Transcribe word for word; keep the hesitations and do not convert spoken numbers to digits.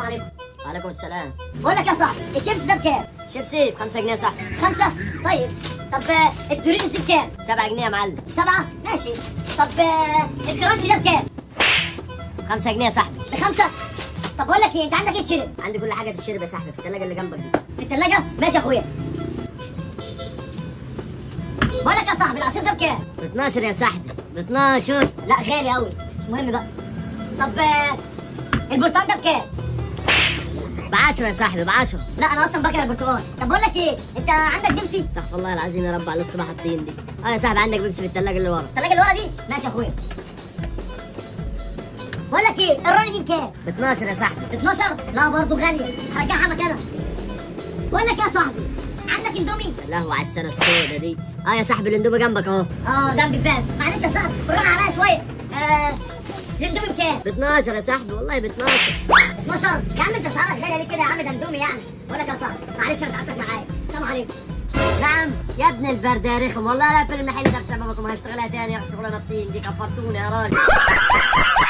عليكم. وعليكم السلام. بقول لك يا صاحبي الشيبسي ده بكام؟ شيبسي ب خمسة جنيه يا صاحبي. خمسة؟ طيب. طب آه، الدوريتوس دي بكام؟ سبعة جنيه يا معلم. سبعة؟ ماشي. طب آه، الكرانشي ده بكام؟ خمسة جنيه يا صاحبي. بخمسة؟ طب بقول لك ايه، انت عندك ايه تشرب؟ عندي كل حاجة تشرب يا صاحبي في الثلاجة اللي جنبك دي. في الثلاجة؟ ماشي يا اخويا. بقول لك يا صاحبي العصير ده بكام؟ ب اتناشر يا صاحبي. ب اتناشر. لا غالي قوي، مش مهم بقى. طب آه، البرتقال ده بكام؟ ب عشرة يا صاحبي، ب عشرة. لا انا اصلا باكل البرتقال. طب بقول لك ايه، انت عندك بيبسي؟ استغفر الله العظيم يا رب على الصباح الطين دي. اه يا صاحبي عندك بيبسي في الثلاجة اللي ورا. الثلاجة اللي ورا دي؟ ماشي يا اخويا. بقول لك ايه، الراني دي بكام؟ ب اتناشر يا صاحبي. اتناشر؟ لا برضه غالية، هرجعها مكانها. بقول لك يا صاحبي عندك اندومي؟ الله على السنة السوداء دي. اه يا صاحبي الاندومي جنبك اهو. اه جنبي فعلا. معلش يا صاحبي بالراحة عليا شوية. آه الاندومي بكام؟ ب اتناشر يا صاحبي، والله ب اتناشر. اتناشر؟ يا عم انت اسعارك غالية ليه كده يا عم؟ ده اندومي يعني. بقول لك يا صاحبي معلش انا تعبتك معايا. السلام عليكم. نعم يا ابن البرد يا رخم، والله لا في المحل ده بسببكم هشتغلها تاني يا شغلانه الطين دي، كفرتوني يا راجل.